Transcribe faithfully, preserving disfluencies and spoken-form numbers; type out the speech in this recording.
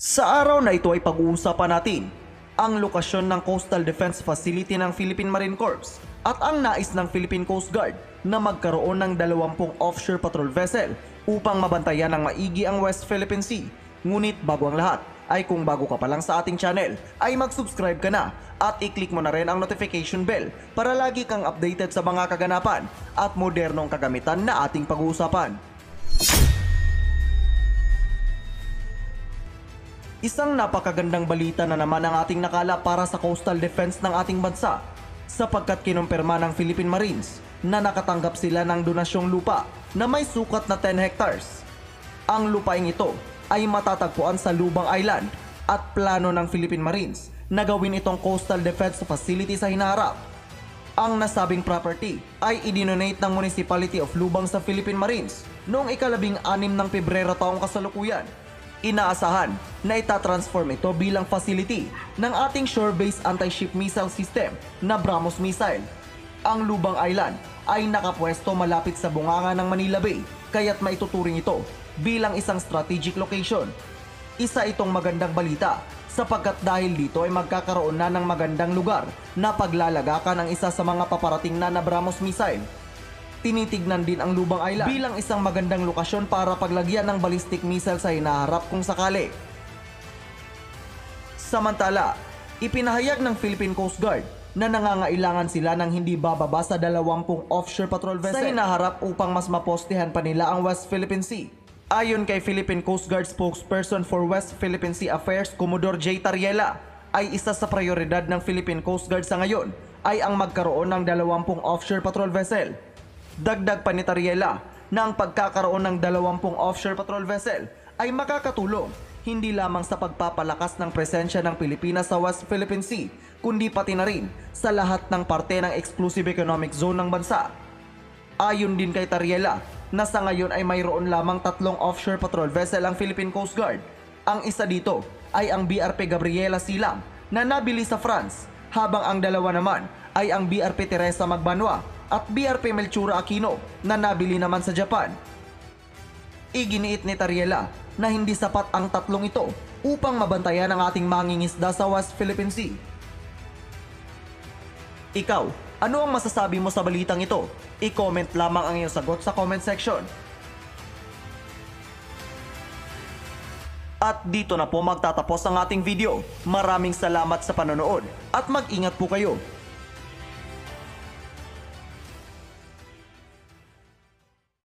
Sa araw na ito ay pag-uusapan natin ang lokasyon ng Coastal Defense Facility ng Philippine Marine Corps at ang nais ng Philippine Coast Guard na magkaroon ng dalawampung offshore patrol vessel upang mabantayan ng maigi ang West Philippine Sea. Ngunit bago ang lahat ay kung bago ka pa lang sa ating channel ay mag-subscribe ka na at i-click mo na rin ang notification bell para lagi kang updated sa mga kaganapan at modernong kagamitan na ating pag-uusapan. Isang napakagandang balita na naman ang ating nakala para sa coastal defense ng ating bansa sapagkat kinumpirma ng Philippine Marines na nakatanggap sila ng donasyong lupa na may sukat na ten hectares. Ang lupaing ito ay matatagpuan sa Lubang Island at plano ng Philippine Marines na gawin itong coastal defense facility sa hinaharap. Ang nasabing property ay idinonate ng Municipality of Lubang sa Philippine Marines noong ikalabing anim ng Pebrero taong kasalukuyan. Inaasahan na itatransform ito bilang facility ng ating shore-based anti-ship missile system na BrahMos missile. Ang Lubang Island ay nakapwesto malapit sa bunganga ng Manila Bay kaya't maituturing ito bilang isang strategic location. Isa itong magandang balita sapagkat dahil dito ay magkakaroon na ng magandang lugar na paglalagakan ang isa sa mga paparating na na BrahMos missile. Tinitignan din ang Lubang Island bilang isang magandang lokasyon para paglagyan ng ballistic missile sa hinaharap kung sakali. Samantala, ipinahayag ng Philippine Coast Guard na nangangailangan sila ng hindi bababa sa dalawampung offshore patrol vessel sa hinaharap upang mas mapostehan pa nila ang West Philippine Sea. Ayon kay Philippine Coast Guard spokesperson for West Philippine Sea Affairs, Commodore J. Tariela, ay isa sa prioridad ng Philippine Coast Guard sa ngayon ay ang magkaroon ng dalawampung offshore patrol vessel. Dagdag pa ni Tariela na ang pagkakaroon ng dalawampung offshore patrol vessel ay makakatulong hindi lamang sa pagpapalakas ng presensya ng Pilipinas sa West Philippine Sea, kundi pati na rin sa lahat ng parte ng exclusive economic zone ng bansa. Ayon din kay Tariela na sa ngayon ay mayroon lamang tatlong offshore patrol vessel ang Philippine Coast Guard. Ang isa dito ay ang B R P Gabriela Silang na nabili sa France, habang ang dalawa naman ay ang B R P Teresa Magbanwa at B R P Melchura Aquino na nabili naman sa Japan. Iginiit ni Tariela na hindi sapat ang tatlong ito upang mabantayan ang ating mangingisda sa West Philippine Sea. Ikaw, ano ang masasabi mo sa balitang ito? I-comment lamang ang iyong sagot sa comment section. At dito na po magtatapos ang ating video. Maraming salamat sa panonood at mag-ingat po kayo.